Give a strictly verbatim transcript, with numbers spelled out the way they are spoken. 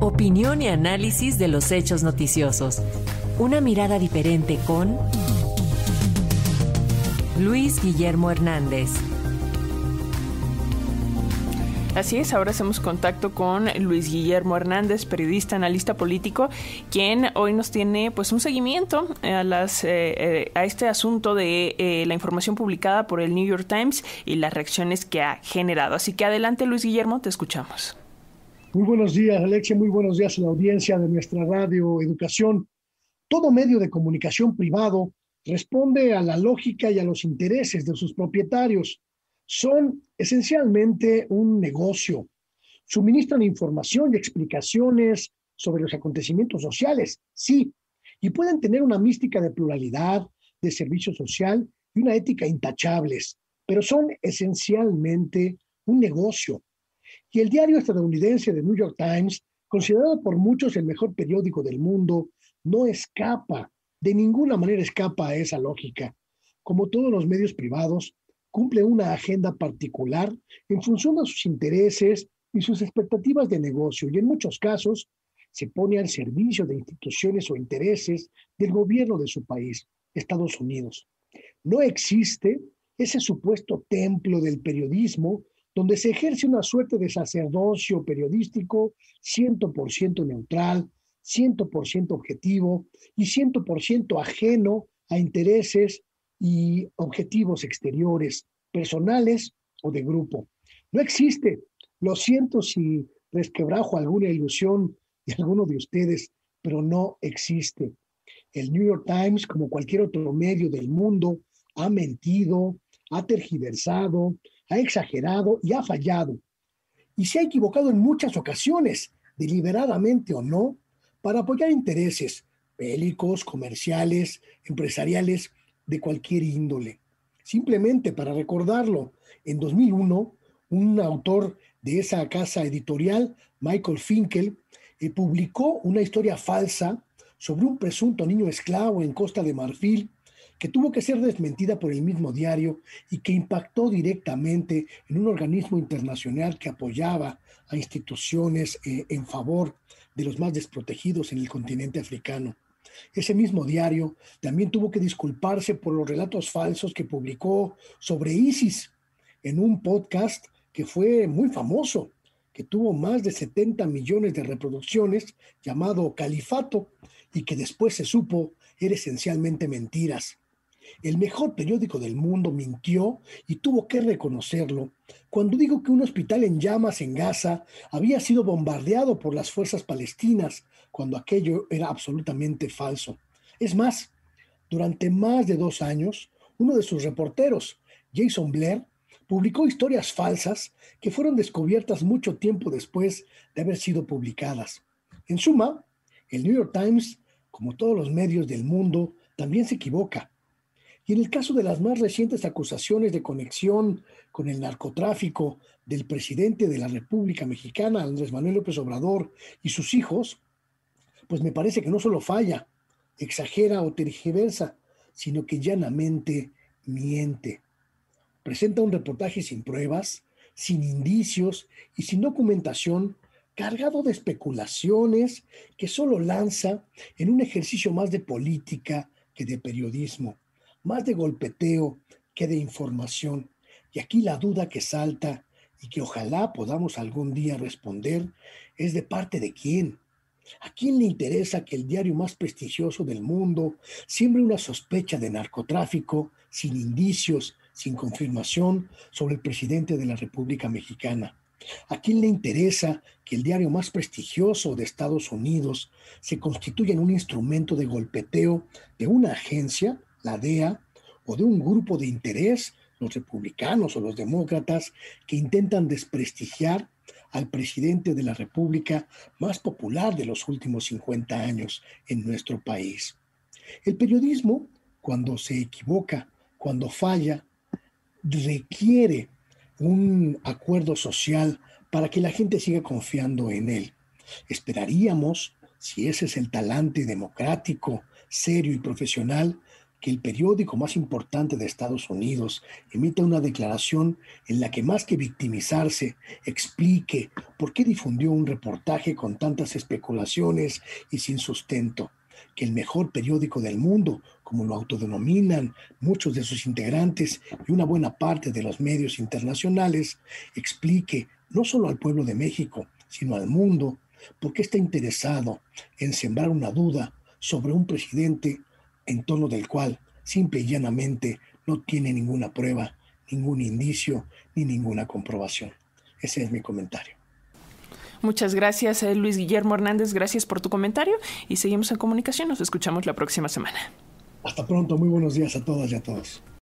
Opinión y análisis de los hechos noticiosos. Una mirada diferente con Luis Guillermo Hernández. Así es, ahora hacemos contacto con Luis Guillermo Hernández, periodista, analista político, quien hoy nos tiene pues un seguimiento a, las, eh, a este asunto de eh, la información publicada por el New York Times y las reacciones que ha generado. Así que adelante, Luis Guillermo, te escuchamos. Muy buenos días, Alexia, muy buenos días a la audiencia de nuestra radio Educación. Todo medio de comunicación privado responde a la lógica y a los intereses de sus propietarios. Son esencialmente un negocio. Suministran información y explicaciones sobre los acontecimientos sociales, sí, y pueden tener una mística de pluralidad, de servicio social y una ética intachables, pero son esencialmente un negocio. Y el diario estadounidense The New York Times, considerado por muchos el mejor periódico del mundo, no escapa, de ninguna manera escapa a esa lógica. Como todos los medios privados, cumple una agenda particular en función de sus intereses y sus expectativas de negocio, y en muchos casos se pone al servicio de instituciones o intereses del gobierno de su país, Estados Unidos. No existe ese supuesto templo del periodismo donde se ejerce una suerte de sacerdocio periodístico cien por ciento neutral, cien por ciento objetivo y cien por ciento ajeno a intereses y objetivos exteriores, personales o de grupo. No existe. Lo siento si resquebrajo alguna ilusión de alguno de ustedes, pero no existe. El New York Times, como cualquier otro medio del mundo, ha mentido, ha tergiversado, ha exagerado y ha fallado. Y se ha equivocado en muchas ocasiones, deliberadamente o no, para apoyar intereses bélicos, comerciales, empresariales, de cualquier índole. Simplemente para recordarlo, en dos mil uno, un autor de esa casa editorial, Michael Finkel, eh, publicó una historia falsa sobre un presunto niño esclavo en Costa de Marfil que tuvo que ser desmentida por el mismo diario y que impactó directamente en un organismo internacional que apoyaba a instituciones eh, en favor de los más desprotegidos en el continente africano. Ese mismo diario también tuvo que disculparse por los relatos falsos que publicó sobre ISIS en un podcast que fue muy famoso, que tuvo más de setenta millones de reproducciones, llamado Califato, y que después se supo era esencialmente mentiras. El mejor periódico del mundo mintió y tuvo que reconocerlo cuando dijo que un hospital en llamas en Gaza había sido bombardeado por las fuerzas palestinas, cuando aquello era absolutamente falso. Es más, durante más de dos años, uno de sus reporteros, Jason Blair, publicó historias falsas que fueron descubiertas mucho tiempo después de haber sido publicadas. En suma, el New York Times, como todos los medios del mundo, también se equivoca. Y en el caso de las más recientes acusaciones de conexión con el narcotráfico del presidente de la República Mexicana, Andrés Manuel López Obrador, y sus hijos, pues me parece que no solo falla, exagera o tergiversa, sino que llanamente miente. Presenta un reportaje sin pruebas, sin indicios y sin documentación, cargado de especulaciones que solo lanza en un ejercicio más de política que de periodismo, más de golpeteo que de información. Y aquí la duda que salta y que ojalá podamos algún día responder es de parte de quién. ¿A quién le interesa que el diario más prestigioso del mundo siembre una sospecha de narcotráfico sin indicios, sin confirmación sobre el presidente de la República Mexicana? ¿A quién le interesa que el diario más prestigioso de Estados Unidos se constituya en un instrumento de golpeteo de una agencia, la D E A, o de un grupo de interés, los republicanos o los demócratas, que intentan desprestigiar al presidente de la República más popular de los últimos cincuenta años en nuestro país? El periodismo, cuando se equivoca, cuando falla, requiere un acuerdo social para que la gente siga confiando en él. Esperaríamos, si ese es el talante democrático, serio y profesional, que el periódico más importante de Estados Unidos emita una declaración en la que, más que victimizarse, explique por qué difundió un reportaje con tantas especulaciones y sin sustento, que el mejor periódico del mundo, como lo autodenominan muchos de sus integrantes y una buena parte de los medios internacionales, explique no solo al pueblo de México, sino al mundo, por qué está interesado en sembrar una duda sobre un presidente en torno del cual simple y llanamente no tiene ninguna prueba, ningún indicio ni ninguna comprobación. Ese es mi comentario. Muchas gracias, eh, Luis Guillermo Hernández. Gracias por tu comentario y seguimos en comunicación. Nos escuchamos la próxima semana. Hasta pronto. Muy buenos días a todas y a todos.